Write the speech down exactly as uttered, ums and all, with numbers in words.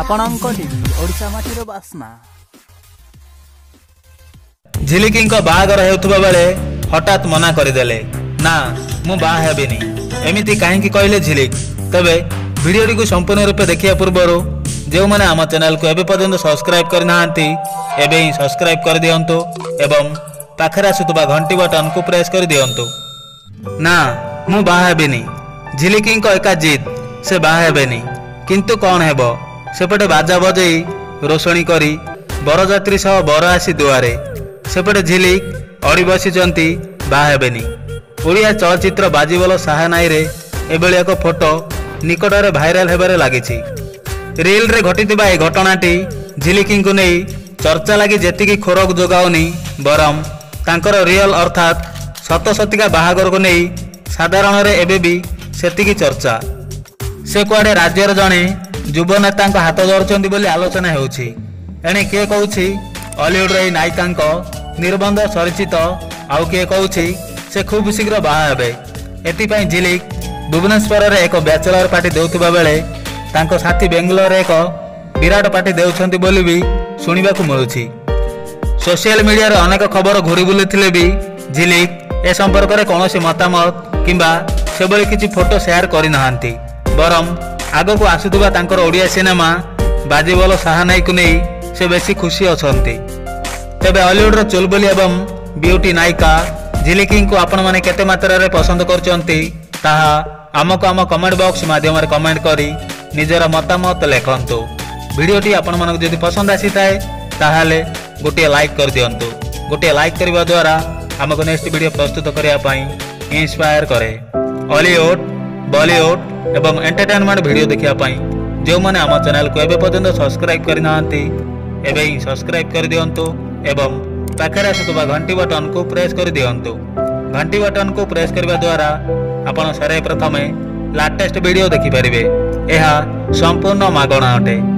ଆପଣଙ୍କ ଟିଭି ଓଡ଼ିଶା ମାଟିର ବାସ୍ନା। ଝିଲିକିଙ୍କ ବାହାଘର ହେଉଥିବା ବେଳେ ହଠାତ୍ ମନା କରିଦେଲେ, ନା ମୁଁ ବାହା ହେବିନି। ଏମିତି କାହିଁକି କହିଲେ ଝିଲିକ? ତେବେ ଭିଡ଼ିଓଟିକୁ ସମ୍ପୂର୍ଣ୍ଣ ରୂପେ ଦେଖିବା ପୂର୍ବରୁ ଯେଉଁମାନେ ଆମ ଚ୍ୟାନେଲକୁ ଏବେ ପର୍ଯ୍ୟନ୍ତ ସବସ୍କ୍ରାଇବ୍ କରିନାହାନ୍ତି ଏବେ ହିଁ ସବସ୍କ୍ରାଇବ୍ କରିଦିଅନ୍ତୁ ଏବଂ ପାଖରେ ଆସୁଥିବା ଘଣ୍ଟି ବଟନକୁ ପ୍ରେସ୍ କରିଦିଅନ୍ତୁ। ନା ମୁଁ ବାହା ହେବିନି। ଝିଲିକିଙ୍କ ଏକା ଜିଦ୍, ସେ ବାହା ହେବେନି। କିନ୍ତୁ କ'ଣ ହେବ? ସେପଟେ ବାଜା ବଜେଇ ରୋଷଣୀ କରି ବରଯାତ୍ରୀ ସହ ବର ଆସି ଦୁଆରେ। ସେପଟେ ଝିଲିକ ଅଡ଼ି ବସିଛନ୍ତି ବାହା ହେବେନି। ଓଡ଼ିଆ ଚଳଚ୍ଚିତ୍ର ବାଜିବଲ ସାହାନାଇରେ ଏଭଳି ଏକ ଫଟୋ ନିକଟରେ ଭାଇରାଲ ହେବାରେ ଲାଗିଛି। ରିଲରେ ଘଟିଥିବା ଏହି ଘଟଣାଟି ଝିଲିକିଙ୍କୁ ନେଇ ଚର୍ଚ୍ଚା ଲାଗି ଯେତିକି ଖୋରାକ ଯୋଗାଉନି ବରଂ ତାଙ୍କର ରିଅଲ ଅର୍ଥାତ୍ ସତ ସତିକା ବାହାଘରକୁ ନେଇ ସାଧାରଣରେ ଏବେ ବି ସେତିକି ଚର୍ଚ୍ଚା। ସେ କୁଆଡ଼େ ରାଜ୍ୟର ଜଣେ ଯୁବ ନେତାଙ୍କ ହାତ ଧରୁଛନ୍ତି ବୋଲି ଆଲୋଚନା ହେଉଛି। ଏଣେ କିଏ କହୁଛି ଅଲିଉଡର ଏହି ନାୟିକାଙ୍କ ନିର୍ବନ୍ଧ ସରିଛି ତ ଆଉ କିଏ କହୁଛି ସେ ଖୁବ୍ ଶୀଘ୍ର ବାହା ହେବେ। ଏଥିପାଇଁ ଝିଲିକ ଭୁବନେଶ୍ୱରରେ ଏକ ବ୍ୟାଚଲର ପାର୍ଟି ଦେଉଥିବା ବେଳେ ତାଙ୍କ ସାଥୀ ବେଙ୍ଗାଲୋରରେ ଏକ ବିରାଟ ପାର୍ଟି ଦେଉଛନ୍ତି ବୋଲି ବି ଶୁଣିବାକୁ ମିଳୁଛି। ସୋସିଆଲ ମିଡ଼ିଆରେ ଅନେକ ଖବର ଘୁରି ବୁଲୁଥିଲେ ବି ଝିଲିକ ଏ ସମ୍ପର୍କରେ କୌଣସି ମତାମତ କିମ୍ବା ସେଭଳି କିଛି ଫଟୋ ସେୟାର କରିନାହାନ୍ତି। ବରଂ ଆଗକୁ ଆସୁଥିବା ତାଙ୍କର ଓଡ଼ିଆ ସିନେମା ବାଜିବଲ ସାହାନାଇକୁ ନେଇ ସେ ବେଶୀ ଖୁସି ଅଛନ୍ତି। ତେବେ ଅଲିଉଡର ଚୁଲବୁଲି ଏବଂ ବିୟୁଟି ନାୟିକା ଝିଲିକିଙ୍କୁ ଆପଣମାନେ କେତେ ମାତ୍ରାରେ ପସନ୍ଦ କରୁଛନ୍ତି ତାହା ଆମକୁ ଆମ କମେଣ୍ଟ ବକ୍ସ ମାଧ୍ୟମରେ କମେଣ୍ଟ କରି ନିଜର ମତାମତ ଲେଖନ୍ତୁ। ଭିଡ଼ିଓଟି ଆପଣମାନଙ୍କୁ ଯଦି ପସନ୍ଦ ଆସିଥାଏ ତାହେଲେ ଗୋଟିଏ ଲାଇକ୍ କରିଦିଅନ୍ତୁ। ଗୋଟିଏ ଲାଇକ୍ କରିବା ଦ୍ୱାରା ଆମକୁ ନେକ୍ସଟ ଭିଡ଼ିଓ ପ୍ରସ୍ତୁତ କରିବା ପାଇଁ ଇନ୍ସପାୟାର କରେ। ଅଲିଉଡ ବଲିଉଡ ଏବଂ ଏଣ୍ଟରଟେନମେଣ୍ଟ ଭିଡ଼ିଓ ଦେଖିବା ପାଇଁ ଯେଉଁମାନେ ଆମ ଚ୍ୟାନେଲକୁ ଏବେ ପର୍ଯ୍ୟନ୍ତ ସବସ୍କ୍ରାଇବ୍ କରିନାହାନ୍ତି ଏବେ ହିଁ ସବସ୍କ୍ରାଇବ୍ କରିଦିଅନ୍ତୁ ଏବଂ ପାଖରେ ଆସୁଥିବା ଘଣ୍ଟି ବଟନକୁ ପ୍ରେସ୍ କରିଦିଅନ୍ତୁ। ଘଣ୍ଟି ବଟନକୁ ପ୍ରେସ୍ କରିବା ଦ୍ୱାରା ଆପଣ ସର୍ବେ ପ୍ରଥମେ ଲାଟେଷ୍ଟ ଭିଡ଼ିଓ ଦେଖିପାରିବେ। ଏହା ସମ୍ପୂର୍ଣ୍ଣ ମାଗଣା ଅଟେ।